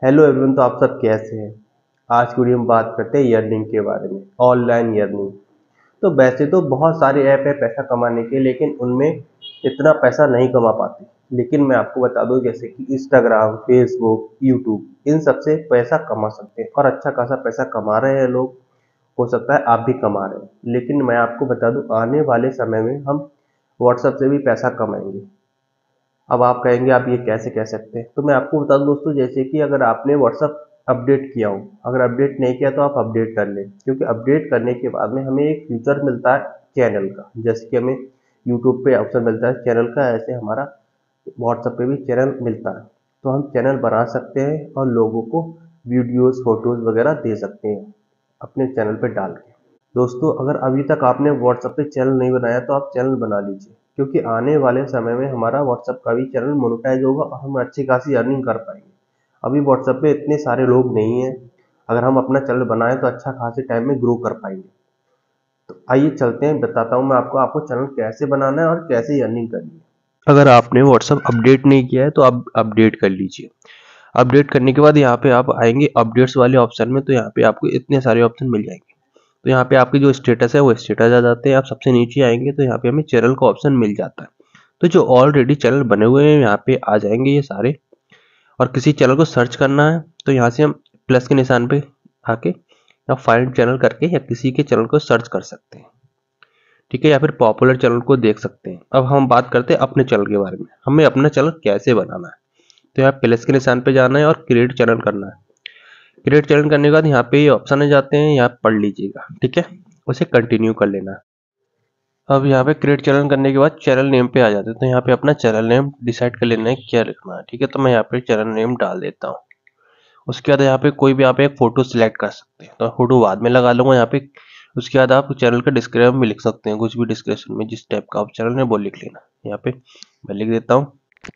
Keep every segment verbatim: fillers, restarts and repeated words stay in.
Hello everyone, तो आप सब कैसे हैं। आज की वीडियो में बात करते हैं अर्निंग के बारे में, ऑनलाइन अर्निंग। तो वैसे तो बहुत सारे ऐप है पैसा कमाने के, लेकिन उनमें इतना पैसा नहीं कमा पाते। लेकिन मैं आपको बता दूं, जैसे कि इंस्टाग्राम, फेसबुक, यूट्यूब, इन सब से पैसा कमा सकते हैं और अच्छा खासा पैसा कमा रहे हैं लोग। हो सकता है आप भी कमा रहे हैं, लेकिन मैं आपको बता दूं, आने वाले समय में हम व्हाट्सएप से भी पैसा कमाएंगे। अब आप कहेंगे आप ये कैसे कह सकते हैं, तो मैं आपको बता दूं दोस्तों, जैसे कि अगर आपने व्हाट्सअप अपडेट किया हो, अगर अपडेट नहीं किया तो आप अपडेट कर लें, क्योंकि अपडेट करने के बाद में हमें एक फीचर मिलता है चैनल का। जैसे कि हमें यूट्यूब पे ऑप्शन मिलता है चैनल का, ऐसे हमारा व्हाट्सएप पे भी चैनल मिलता है। तो हम चैनल बना सकते हैं और लोगों को वीडियोस फोटोज वगैरह दे सकते हैं अपने चैनल पे डाल के। दोस्तों, अगर अभी तक आपने व्हाट्सएप पे चैनल नहीं बनाया तो आप चैनल बना लीजिए, क्योंकि आने वाले समय में हमारा व्हाट्सएप का भी चैनल मोनेटाइज होगा और हम अच्छी खासी अर्निंग कर पाएंगे। अभी व्हाट्सएप पे इतने सारे लोग नहीं हैं, अगर हम अपना चैनल बनाएं तो अच्छा खासे टाइम में ग्रो कर पाएंगे। तो आइए चलते हैं, बताता हूँ मैं आपको आपको चैनल कैसे बनाना है और कैसे अर्निंग करनी है। अगर आपने व्हाट्सएप अपडेट नहीं किया है तो आप अपडेट कर लीजिए। अपडेट करने के बाद यहाँ पे आप आएंगे अपडेट्स वाले ऑप्शन में, तो यहाँ पे आपको इतने सारे ऑप्शन मिल जाएंगे। तो यहाँ पे आपकी जो स्टेटस है वो स्टेटस आ जाते हैं। आप सबसे नीचे आएंगे तो यहाँ पे हमें चैनल का ऑप्शन मिल जाता है। तो जो ऑलरेडी चैनल बने हुए हैं यहाँ पे आ जाएंगे ये सारे। और किसी चैनल को सर्च करना है तो यहाँ से हम प्लस के निशान पे आके या फाइंड चैनल करके या किसी के चैनल को सर्च कर सकते हैं, ठीक है, या फिर पॉपुलर चैनल को देख सकते हैं। अब हम बात करते हैं अपने चैनल के बारे में, हमें अपना चैनल कैसे बनाना है। तो यहाँ प्लस के निशान पे जाना है और क्रिएट चैनल करना है। क्रिएट चैनल करने के बाद यहाँ पे ये ऑप्शन आ जाते हैं, यहाँ पढ़ लीजिएगा, ठीक है, उसे कंटिन्यू कर लेना है। अब यहाँ पे क्रिएट चैनल करने के बाद चैनल नेम पे आ जाते हैं, तो यहाँ पे अपना चैनल नेम डिसाइड कर लेना है क्या लिखना है, ठीक है। तो मैं यहाँ पे चैनल नेम डाल देता हूँ। उसके बाद यहाँ पे कोई भी आप एक फोटो सिलेक्ट कर सकते हैं, तो फोटो बाद में लगा लूंगा यहाँ पे। उसके बाद आप चैनल का डिस्क्रिप्शन में लिख सकते हैं, कुछ भी डिस्क्रिप्शन में जिस टाइप का आप चैनल है वो लिख लेना। यहाँ पे मैं लिख देता हूँ,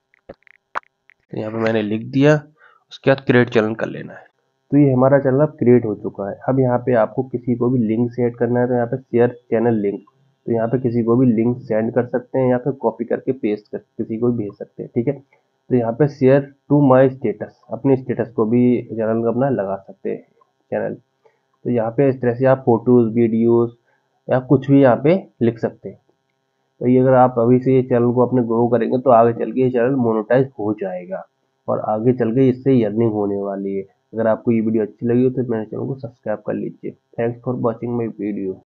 तो यहाँ पे मैंने लिख दिया। उसके बाद क्रिएट चैनल कर लेना है। तो ये हमारा चैनल अब क्रिएट हो चुका है। अब यहाँ पे आपको किसी को भी लिंक शेयर करना है तो यहाँ पे शेयर चैनल लिंक, तो यहाँ पे किसी को भी लिंक सेंड कर सकते हैं या फिर कॉपी करके पेस्ट कर किसी को भी भेज सकते हैं, ठीक है। तो यहाँ पे शेयर टू माई स्टेटस, अपने स्टेटस को भी चैनल का अपना लगा सकते हैं चैनल। तो यहाँ पे इस तरह से आप फोटोज, वीडियोज या कुछ भी यहाँ पे लिख सकते हैं। तो ये अगर आप अभी से ये चैनल को अपने ग्रो करेंगे तो आगे चल के ये चैनल मोनेटाइज हो जाएगा और आगे चल के इससे अर्निंग होने वाली है। अगर आपको ये वीडियो अच्छी लगी हो तो मेरे चैनल को सब्सक्राइब कर लीजिए। Thanks for watching my video.